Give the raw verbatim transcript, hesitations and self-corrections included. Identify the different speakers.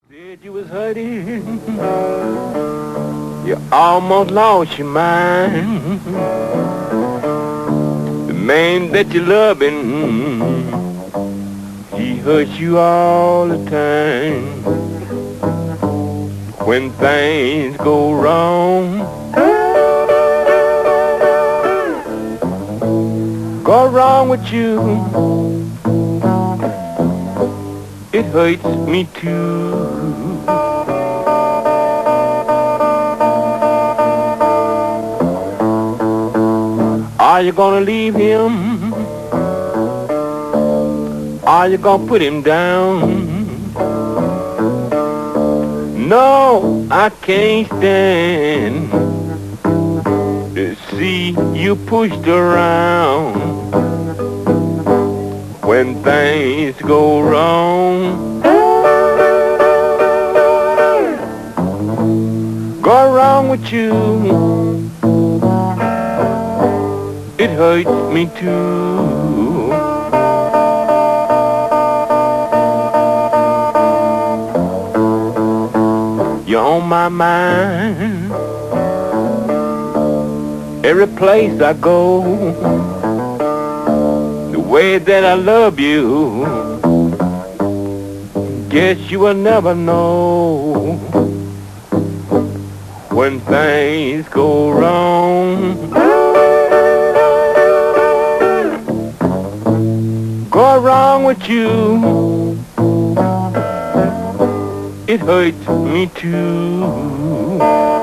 Speaker 1: Said you was hurting, you almost lost your mind. The man that you're loving, he hurts you all the time. When things go wrong, go wrong with you, it hurts me too. Are you gonna leave him? Are you gonna put him down? No, I can't stand to see you pushed around. When things go wrong, go wrong with you, it hurts me too. You're on my mind every place I go. The way that I love you, guess you will never know. When things go wrong, go wrong with you, it hurts me too.